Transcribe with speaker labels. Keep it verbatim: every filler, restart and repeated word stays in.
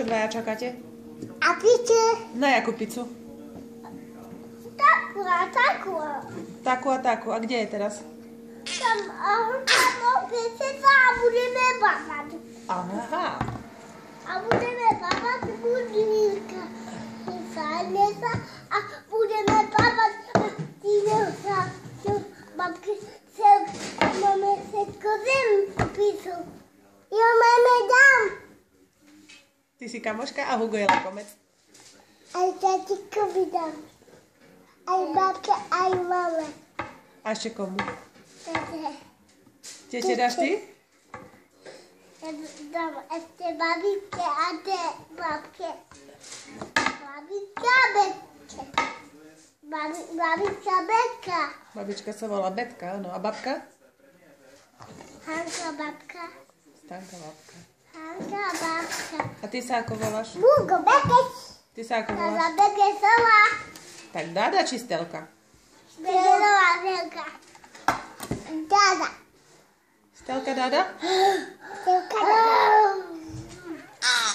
Speaker 1: dvaja čakáte?
Speaker 2: A pizzu?
Speaker 1: Na jakú pizzu?
Speaker 2: Takú a takú.
Speaker 1: Takú a takú. A kde je teraz?
Speaker 2: Tam, tam opäť sa a budeme babať.
Speaker 1: Aha.
Speaker 2: A budeme babať budíka. Sadne sa a budeme babať dinosa. Babky se máme všetko zem pizzu. Jo, máme dám.
Speaker 1: Ty si kamoška a Hugo je lakomec.
Speaker 2: Aj tatikovi dám. Aj babke, aj mame.
Speaker 1: A ešte komu?
Speaker 2: Tete.
Speaker 1: Tete dáš ty?
Speaker 2: Ja dám ešte babičke a te babke. Babička Betke. Babi, babička Betka.
Speaker 1: Babička sa volá Betka, no. A babka?
Speaker 2: Hanka babka.
Speaker 1: Stanka babka.
Speaker 2: Hanka babka.
Speaker 1: A ty sa ako voláš?
Speaker 2: Bugo Bekec.
Speaker 1: Ty sa ako
Speaker 2: Dada
Speaker 1: voláš?
Speaker 2: Bekecová.
Speaker 1: Tak Dada či Stelka?
Speaker 2: Stelková Stelka. Dada.
Speaker 1: Stelka Dada?
Speaker 2: Stelka Dada.